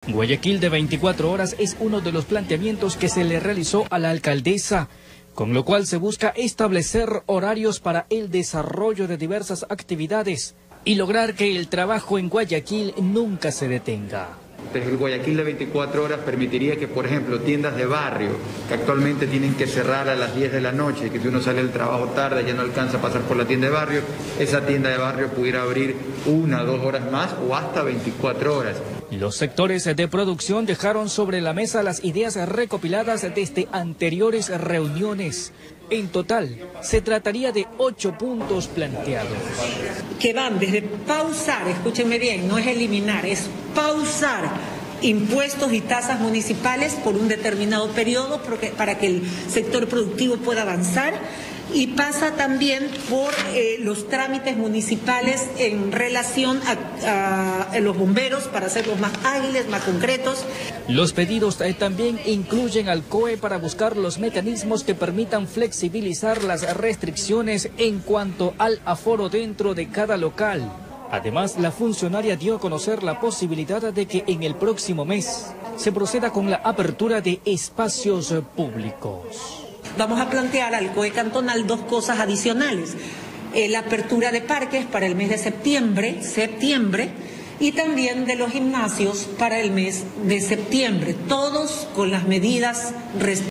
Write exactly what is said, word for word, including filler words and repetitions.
Guayaquil de veinticuatro horas es uno de los planteamientos que se le realizó a la alcaldesa, con lo cual se busca establecer horarios para el desarrollo de diversas actividades y lograr que el trabajo en Guayaquil nunca se detenga. El Guayaquil de veinticuatro horas permitiría que, por ejemplo, tiendas de barrio, que actualmente tienen que cerrar a las diez de la noche, que si uno sale del trabajo tarde ya no alcanza a pasar por la tienda de barrio, esa tienda de barrio pudiera abrir una o dos horas más o hasta veinticuatro horas. Los sectores de producción dejaron sobre la mesa las ideas recopiladas desde anteriores reuniones. En total, se trataría de ocho puntos planteados. Que van desde pausar, escúchenme bien, no es eliminar, es pausar impuestos y tasas municipales por un determinado periodo para que el sector productivo pueda avanzar, y pasa también por eh, los trámites municipales en relación a, a, a los bomberos para hacerlos más ágiles, más concretos. Los pedidos eh, también incluyen al C O E para buscar los mecanismos que permitan flexibilizar las restricciones en cuanto al aforo dentro de cada local. Además, la funcionaria dio a conocer la posibilidad de que en el próximo mes se proceda con la apertura de espacios públicos. Vamos a plantear al C O E cantonal dos cosas adicionales: eh, la apertura de parques para el mes de septiembre, septiembre, y también de los gimnasios para el mes de septiembre, todos con las medidas respectivas.